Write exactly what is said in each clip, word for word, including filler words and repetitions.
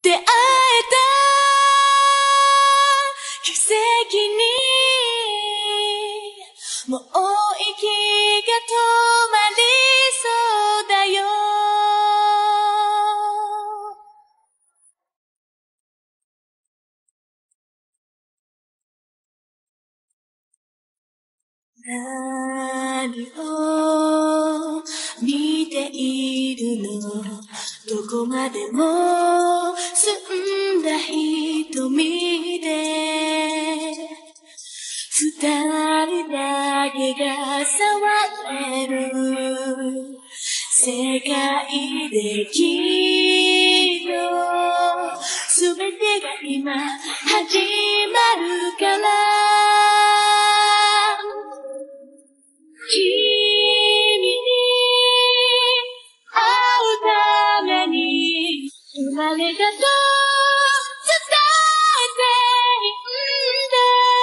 出会えた奇跡にもう息が止まりそうだよ。何を見ているの？どこまでも澄んだ瞳で二人だけが触れる世界できっと全てが今始まるから君に会うために生まれたと伝えていいんだ。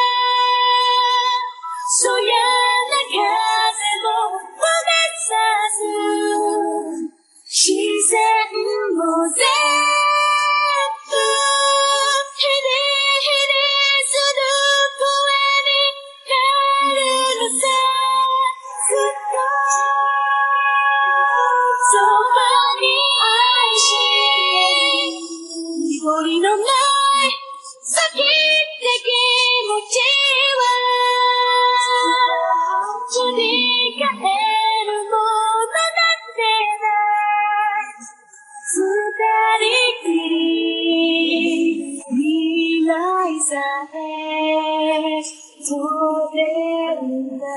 そやな風も触れさす自然も全部ヒリヒリする声になるのさ。ずっとそばに愛して濁りのない先って気持ちは振り返るものなんてない二人きり未来さえ問えるんだ。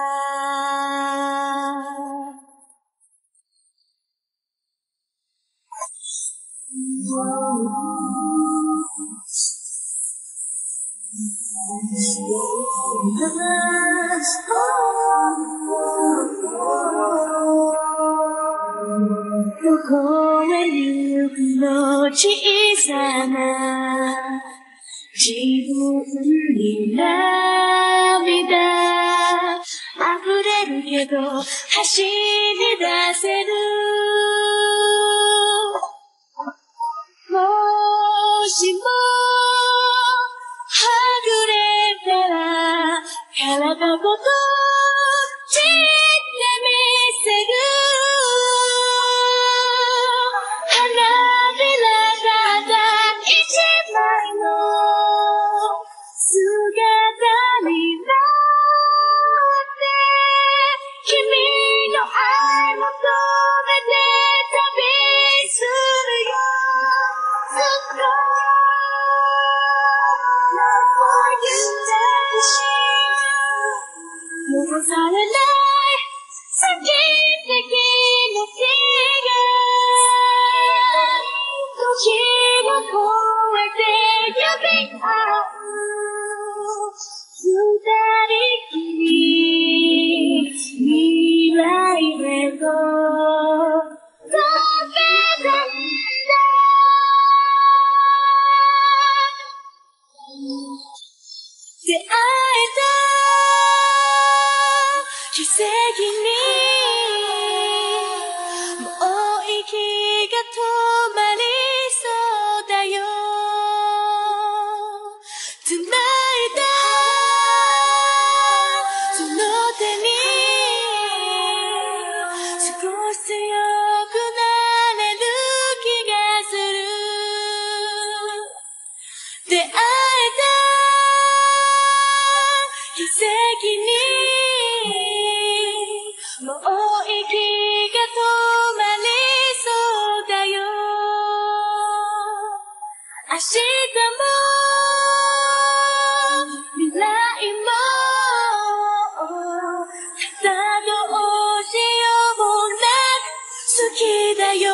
どこへ行くの小さな自分に涙溢れるけど走り出せる。もしもはぐれたら体ごと散ってみせる。花びらただ一枚の姿になって君の愛求めて旅するよ。ずっと Love for you 抱し残されない先って気持ちが時を超えて呼び合う二人きり未来へと飛べたんだ。出会えた奇跡にもう息が止まりそうだよ。繋いだその手に少し強くなれる気がする。出会えた奇跡にもう息が止まりそうだよ。明日も未来もただどうしようもなく好きだよ。